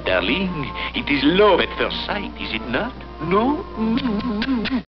darling. It is love at first sight, is it not? No?